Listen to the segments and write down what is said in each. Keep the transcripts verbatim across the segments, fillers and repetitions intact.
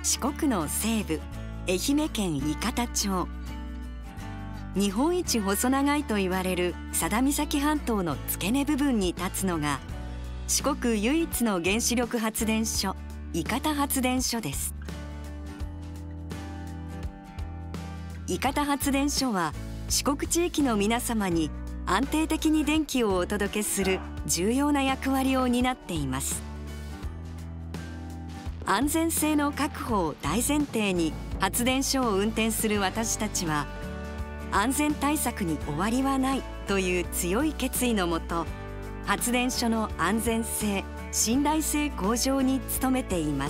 四国の西部、愛媛県伊方町。日本一細長いと言われる佐田岬半島の付け根部分に立つのが四国唯一の原子力発電所、伊方発電所です。伊方発電所は四国地域の皆様に安定的に電気をお届けする重要な役割を担っています。安全性の確保を大前提に発電所を運転する私たちは、安全対策に終わりはないという強い決意のもと、発電所の安全性、信頼性向上に努めています。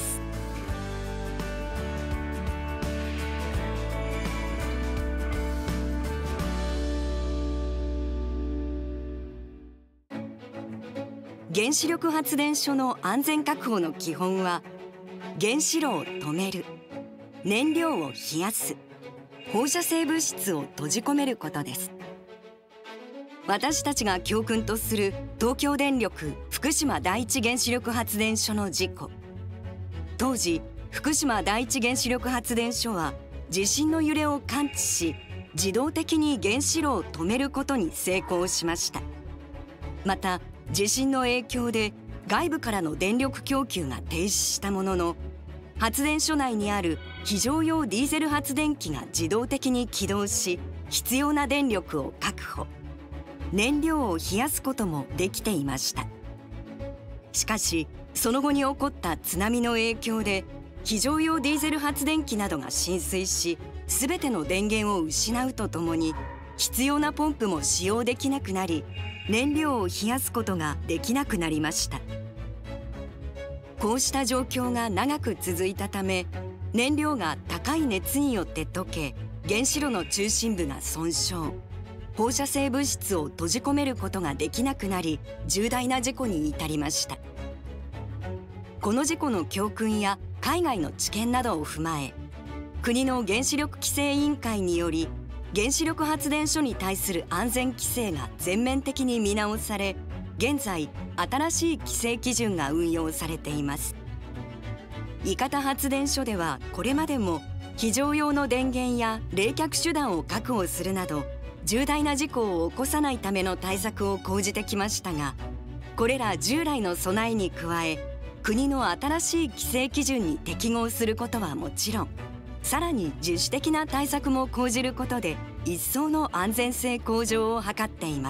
原子力発電所の安全確保の基本は、原子炉を止める、燃料を冷やす、放射性物質を閉じ込めることです。私たちが教訓とする東京電力福島第一原子力発電所の事故。当時、福島第一原子力発電所は地震の揺れを感知し、自動的に原子炉を止めることに成功しました。また、地震の影響で外部からの電力供給が停止したものの、発電所内にある非常用ディーゼル発電機が自動的に起動し、必要な電力を確保、燃料を冷やすこともできていました。しかし、その後に起こった津波の影響で非常用ディーゼル発電機などが浸水し、全ての電源を失うとともに必要なポンプも使用できなくなり、燃料を冷やすことができなくなりました。こうした状況が長く続いたため、燃料が高い熱によって溶け、原子炉の中心部が損傷、放射性物質を閉じ込めることができなくなり、重大な事故に至りました。この事故の教訓や海外の知見などを踏まえ、国の原子力規制委員会により、原子力発電所に対する安全規制が全面的に見直され、現在新しい規制基準が運用されています。伊方発電所ではこれまでも非常用の電源や冷却手段を確保するなど、重大な事故を起こさないための対策を講じてきましたが、これら従来の備えに加え、国の新しい規制基準に適合することはもちろん、さらに自主的な対策も講じることで一層の安全性向上を図っています。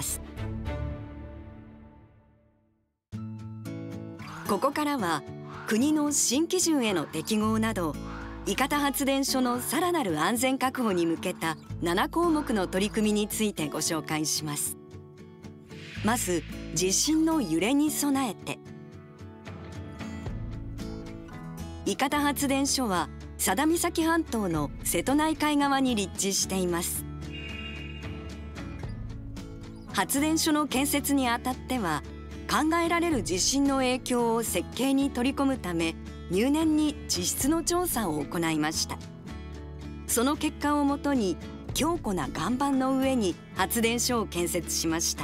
ここからは国の新基準への適合など、伊方発電所のさらなる安全確保に向けたななこうもくの取り組みについてご紹介します。まず、地震の揺れに備えて。伊方発電所は佐田岬半島の瀬戸内海側に立地しています。発電所の建設にあたっては、考えられる地震の影響を設計に取り込むため、入念に地質の調査を行いました。その結果をもとに、強固な岩盤の上に発電所を建設しました。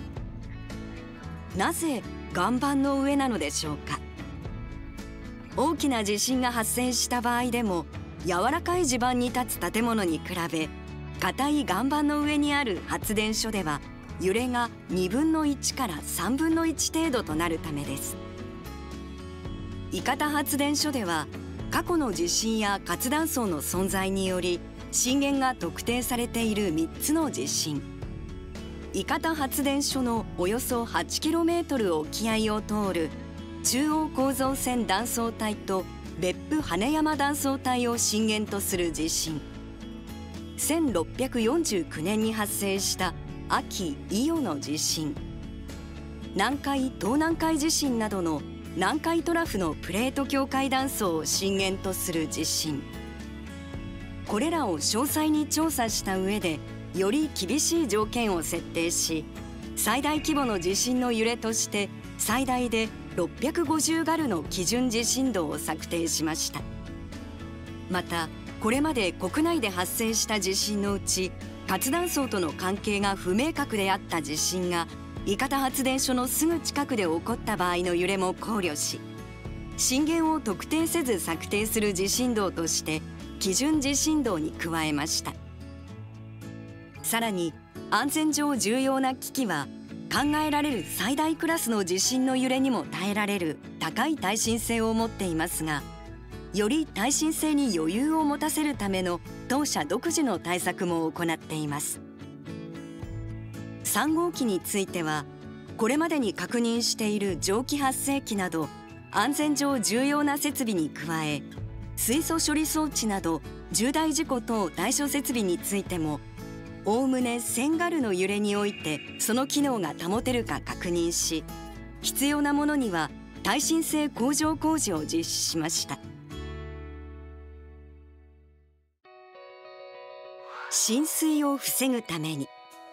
なぜ岩盤の上なのでしょうか。大きな地震が発生した場合でも、柔らかい地盤に立つ建物に比べ、硬い岩盤の上にある発電所では、揺れがにぶんのいちからさんぶんのいち程度となるためです。伊方発電所では、過去の地震や活断層の存在により震源が特定されているみっつの地震、伊方発電所のおよそ はちキロメートル 沖合を通る中央構造線断層帯と別府羽山断層帯を震源とする地震、せんろっぴゃくよんじゅうきゅうねんに発生した秋伊予の地震、南海東南海地震などの南海トラフのプレート境界断層を震源とする地震、これらを詳細に調査した上で、より厳しい条件を設定し、最大規模の地震の揺れとして最大でろっぴゃくごじゅうガルの基準地震動を策定しました。また、これまで国内で発生した地震のうち、活断層との関係が不明確であった地震が伊方発電所のすぐ近くで起こった場合の揺れも考慮し、 震源を特定せず策定する地震動として基準地震動に加えました。さらに安全上重要な機器は考えられる最大クラスの地震の揺れにも耐えられる高い耐震性を持っていますが、より耐震性に余裕を持たせるための当社独自の対策も行っています。さん号機についてはこれまでに確認している蒸気発生器など安全上重要な設備に加え、水素処理装置など重大事故等対処設備についてもおおむねせんガルの揺れにおいてその機能が保てるか確認し、必要なものには耐震性向上工事を実施しました。浸水を防ぐために、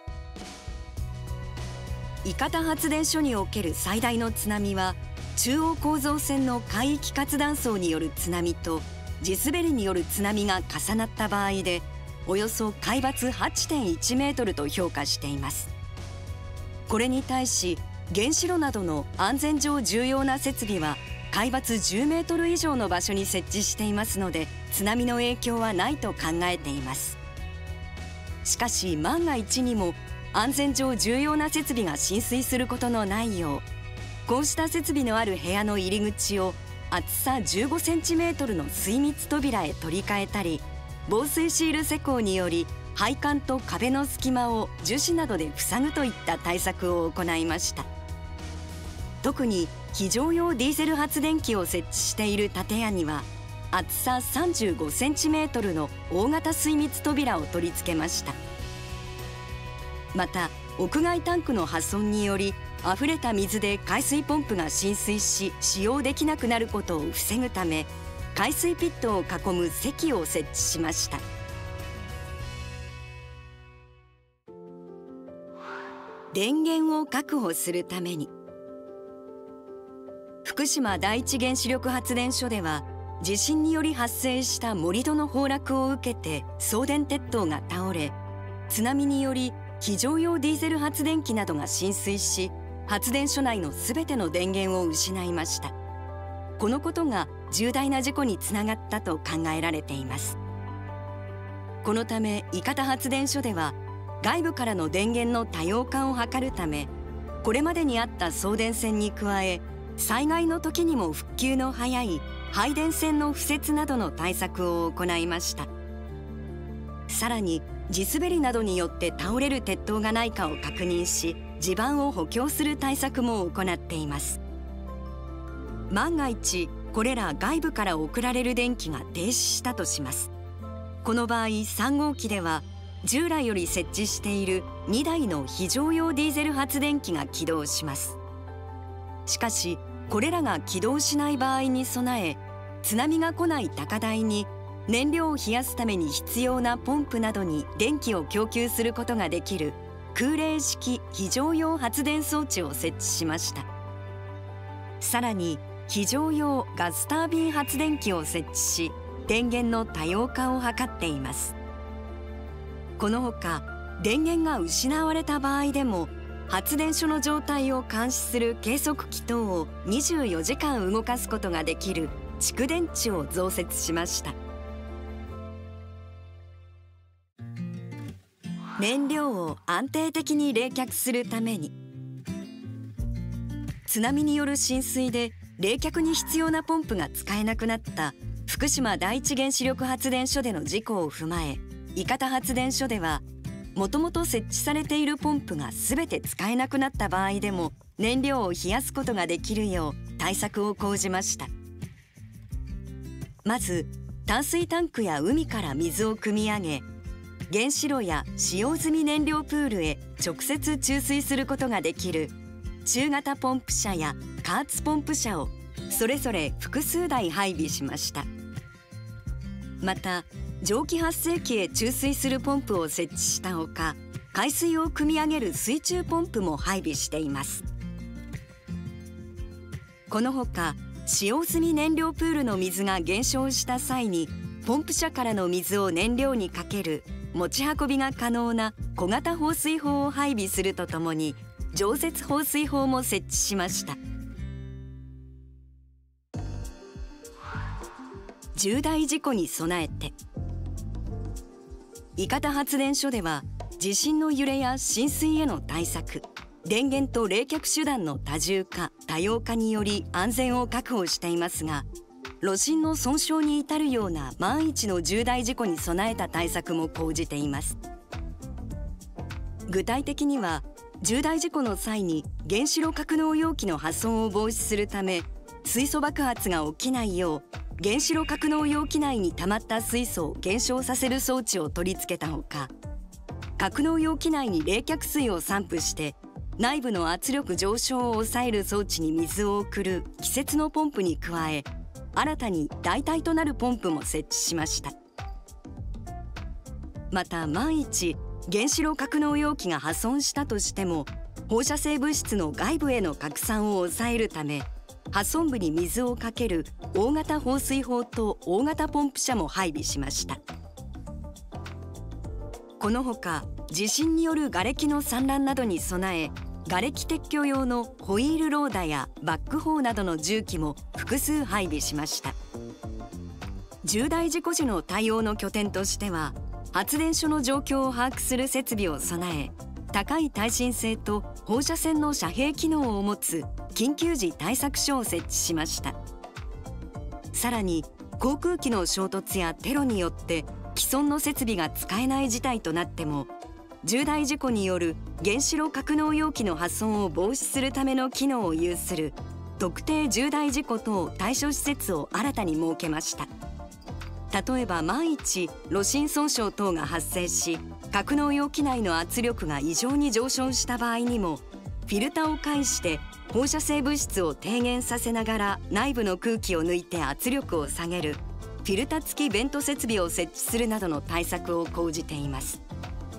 伊方発電所における最大の津波は中央構造線の海域活断層による津波と地滑りによる津波が重なった場合でおよそ海抜 はちてんいちメートルと評価しています。これに対し原子炉などの安全上重要な設備は海抜じゅうメートル以上の場所に設置していますので津波の影響はないと考えています。しかし万が一にも安全上重要な設備が浸水することのないよう、こうした設備のある部屋の入り口を厚さじゅうごセンチメートルの水密扉へ取り替えたり、防水シール施工により配管と壁の隙間を樹脂などで塞ぐといった対策を行いました。特に非常用ディーゼル発電機を設置している建屋には厚ささんじゅうごセンチメートルの大型水密扉を取り付けました。また屋外タンクの破損により溢れた水で海水ポンプが浸水し使用できなくなることを防ぐため海水ピットを囲む堰を設置しました。電源を確保するために、福島第一原子力発電所では地震により発生した盛り土の崩落を受けて送電鉄塔が倒れ、津波により非常用ディーゼル発電機などが浸水し発電所内のすべての電源を失いました。このことが重大な事故につながったと考えられています。このため伊方発電所では外部からの電源の多様化を図るため、これまでにあった送電線に加え災害の時にも復旧の早い配電線の敷設などの対策を行いました。さらに地滑りなどによって倒れる鉄塔がないかを確認し地盤を補強する対策も行っています。万が一これら外部から送られる電気が停止したとします。この場合さん号機では従来より設置しているにだいの非常用ディーゼル発電機が起動します。しかしこれらが起動しない場合に備え、津波が来ない高台に燃料を冷やすために必要なポンプなどに電気を供給することができる空冷式非常用発電装置を設置しました。さらに非常用ガスタービン発電機を設置し電源の多様化を図っています。このほか電源が失われた場合でも発電所の状態を監視する計測器等をにじゅうよじかん動かすことができる蓄電池を増設しました。燃料を安定的に冷却するために、津波による浸水で冷却に必要なポンプが使えなくなった福島第一原子力発電所での事故を踏まえ、伊方発電所ではもともと設置されているポンプが全て使えなくなった場合でも燃料を冷やすことができるよう対策を講じました。まず淡水タンクや海から水を汲み上げ、原子炉や使用済み燃料プールへ直接注水することができる中型ポンプ車や加圧ポンプ車をそれぞれ複数台配備しました。また蒸気発生器へ注水するポンプを設置したほか、海水を汲み上げる水中ポンプも配備しています。このほか使用済み燃料プールの水が減少した際にポンプ車からの水を燃料にかける持ち運びが可能な小型放水砲を配備するとともに常設放水砲も設置しました。 重大事故に備えて。伊方発電所では地震の揺れや浸水への対策、電源と冷却手段の多重化多様化により安全を確保していますが、炉心の損傷に至るような万一の重大事故に備えた対策も講じています。具体的には、重大事故の際に原子炉格納容器の破損を防止するため、水素爆発が起きないよう原子炉格納容器内に溜まった水素を減少させる装置を取り付けたほか、格納容器内に冷却水を散布して内部の圧力上昇を抑える装置に水を送る気節のポンプに加え、新たに代替となるポンプも設置しました。また万一原子炉格納容器が破損したとしても、放射性物質の外部への拡散を抑えるため、破損部に水をかける大型放水砲と大型ポンプ車も配備しました。このほか、地震による瓦礫の散乱などに備え、瓦礫撤去用のホイールローダやバックホーなどの重機も複数配備しました。重大事故時の対応の拠点としては、発電所の状況を把握する設備を備え、高い耐震性と放射線の遮蔽機能を持つ緊急時対策所を設置しました。さらに航空機の衝突やテロによって既存の設備が使えない事態となっても、重大事故による原子炉格納容器の破損を防止するための機能を有する特定重大事故等対処施設を新たに設けました。例えば万一炉心損傷等が発生し、格納容器内の圧力が異常に上昇した場合にも、フィルターを介して放射性物質を低減させながら内部の空気を抜いて圧力を下げるフィルタ付きベント設備を設置するなどの対策を講じています。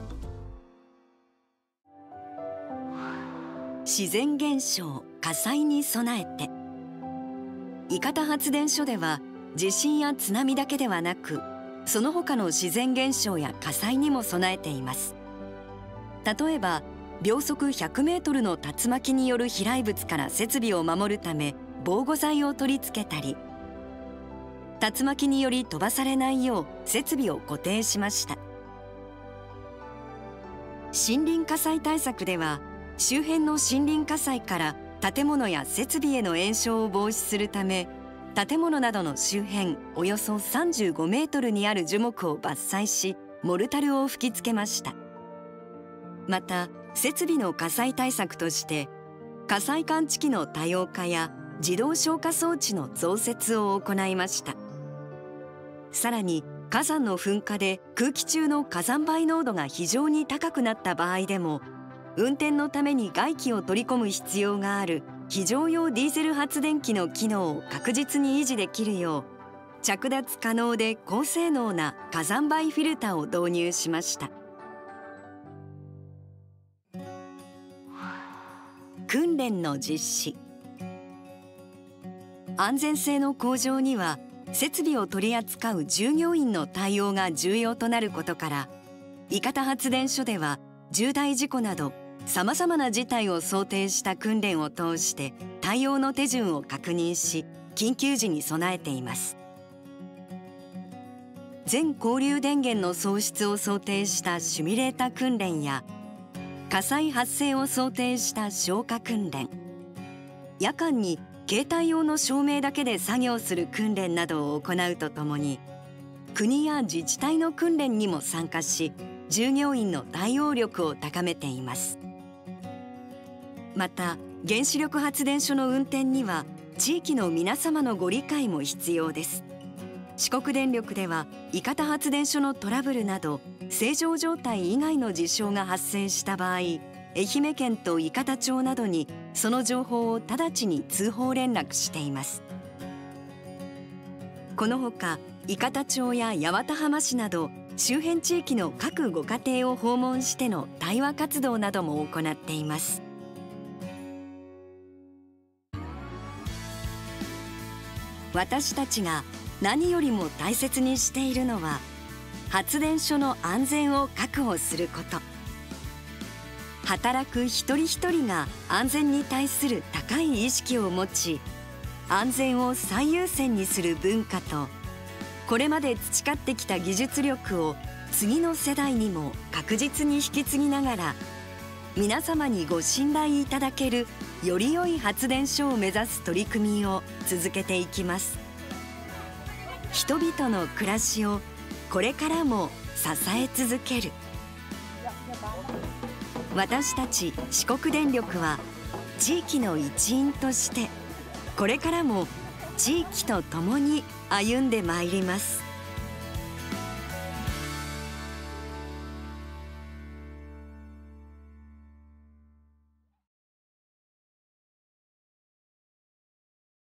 自然現象、火災に備えて。伊方発電所では地震や津波だけではなく、その他の自然現象や火災にも備えています。例えば秒速ひゃくメートルの竜巻による飛来物から設備を守るため防護材を取り付けたり、竜巻により飛ばされないよう設備を固定しました。森林火災対策では、周辺の森林火災から建物や設備への延焼を防止するため、建物などの周辺およそさんじゅうごメートルにある樹木を伐採し、モルタルを吹き付けました。また設備の火災対策として、火災感知器の多様化や自動消火装置の増設を行いました。さらに火山の噴火で空気中の火山灰濃度が非常に高くなった場合でも、運転のために外気を取り込む必要がある非常用ディーゼル発電機の機能を確実に維持できるよう、着脱可能で高性能な火山灰フィルターを導入しました。訓練の実施。安全性の向上には設備を取り扱う従業員の対応が重要となることから、伊方発電所では重大事故などさまざまな事態を想定した訓練を通して対応の手順を確認し、緊急時に備えています。全交流電源の喪失を想定したシミュレータ訓練や、火災発生を想定した消火訓練、夜間に携帯用の照明だけで作業する訓練などを行うとともに、国や自治体の訓練にも参加し、従業員の対応力を高めています。また原子力発電所の運転には地域の皆様のご理解も必要です。四国電力では伊方発電所のトラブルなど正常状態以外の事象が発生した場合、愛媛県と伊方町などにその情報を直ちに通報連絡しています。このほか伊方町や八幡浜市など周辺地域の各ご家庭を訪問しての対話活動なども行っています。私たちが何よりも大切にしているのは、発電所の安全を確保すること。働く一人一人が安全に対する高い意識を持ち、安全を最優先にする文化と、 これまで培ってきた技術力を次の世代にも確実に引き継ぎながら、皆様にご信頼いただけるより良い発電所を目指す取り組みを続けていきます。人々の暮らしをこれからも支え続ける。私たち四国電力は地域の一員としてこれからも地域と共に歩んでまいります。